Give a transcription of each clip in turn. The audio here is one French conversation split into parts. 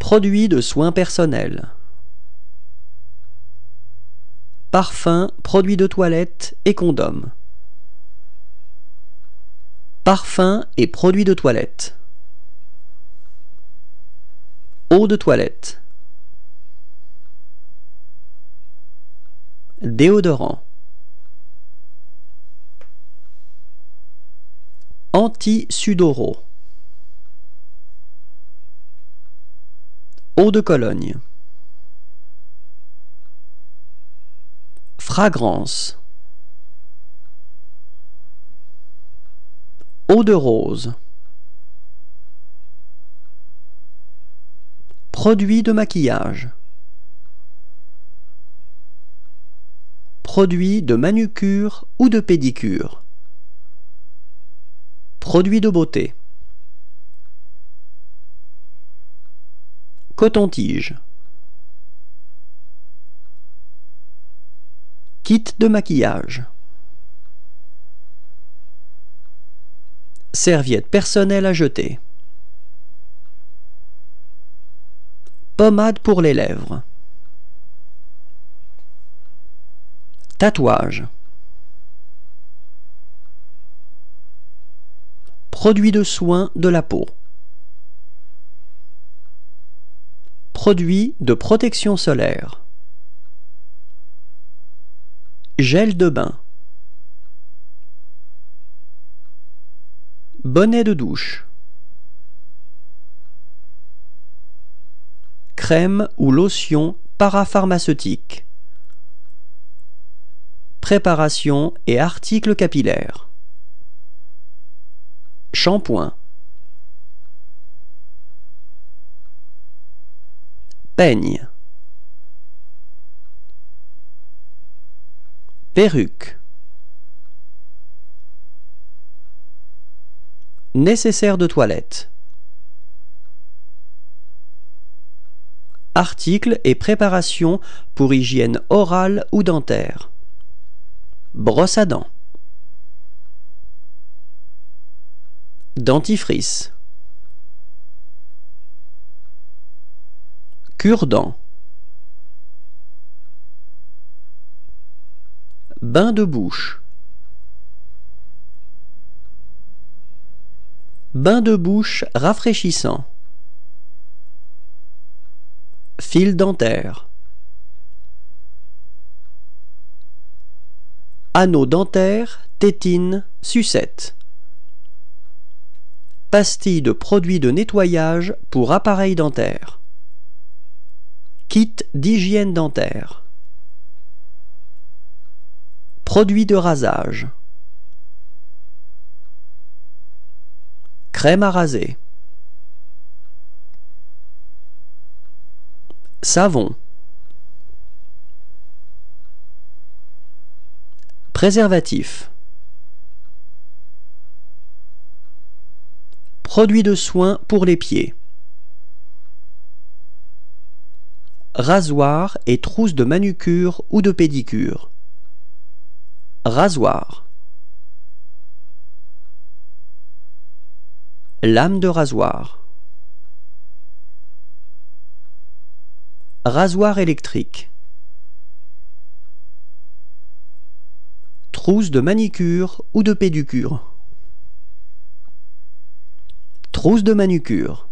Produits de soins personnels. Parfum, produits de toilette et condoms. Parfum et produits de toilette. Eau de toilette. Déodorant. Anti-sudoraux. Eau de Cologne. Fragrance. Eau de rose. Produits de maquillage. Produits de manucure ou de pédicure. Produits de beauté. Coton-tige. Kit de maquillage. Serviette personnelle à jeter. Pommade pour les lèvres. Tatouage. Produits de soins de la peau. Produits de protection solaire. Gel de bain. Bonnet de douche. Crème ou lotion parapharmaceutique. Préparation et articles capillaires. Shampoing. Peigne. Perruque. Nécessaire de toilette. Articles et préparations pour hygiène orale ou dentaire. Brosse à dents. Dentifrice. Cure-dents. Bain de bouche. Bain de bouche rafraîchissant. Fil dentaire. Anneau dentaire, tétine, sucette. Pastille de produits de nettoyage pour appareils dentaires. Kit d'hygiène dentaire. Produits de rasage. Crème à raser. Savon. Préservatif. Produits de soins pour les pieds. Rasoir et trousse de manucure ou de pédicure. Rasoir. Lame de rasoir. Rasoir électrique. Trousse de manicure ou de pédicure. Trousse de manucure.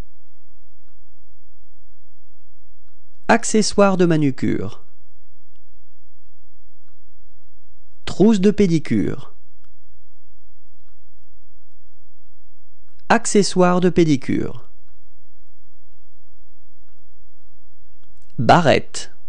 Accessoires de manucure. Trousse de pédicure. Accessoires de pédicure. Barrette.